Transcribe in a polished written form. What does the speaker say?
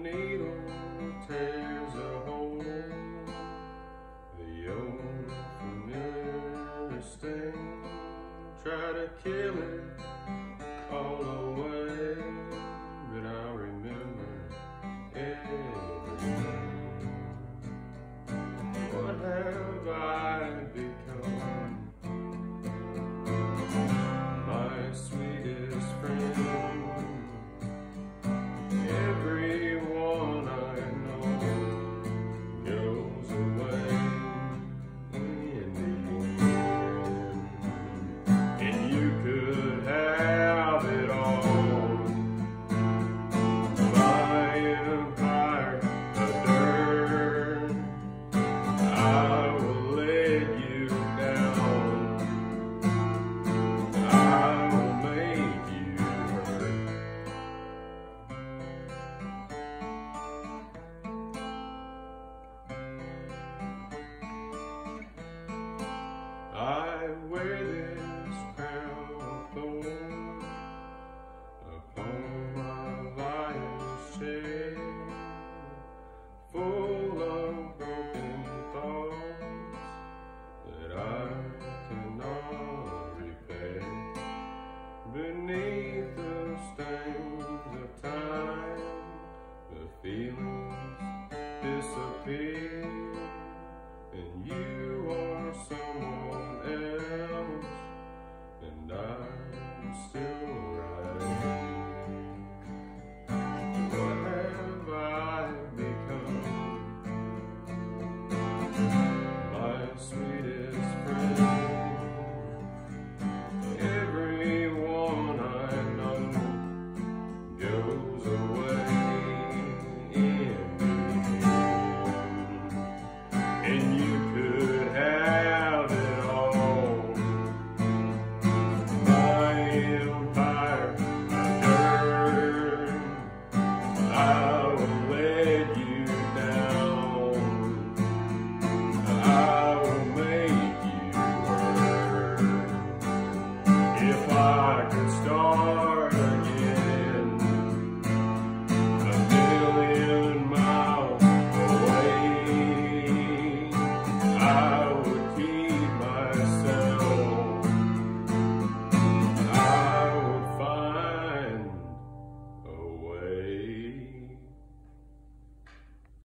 needle tears a hole, the old familiar sting, try to kill it all away, but I remember everything. What have I become? My sweetest friend. Everyone I know goes away in the end, and you could have it all. My empire of dirt, I will let you down. I will make you hurt. I wear this crown of thorns upon my lion's shade, full of broken thoughts that I cannot repay. Beneath the stains of time, the feelings disappear.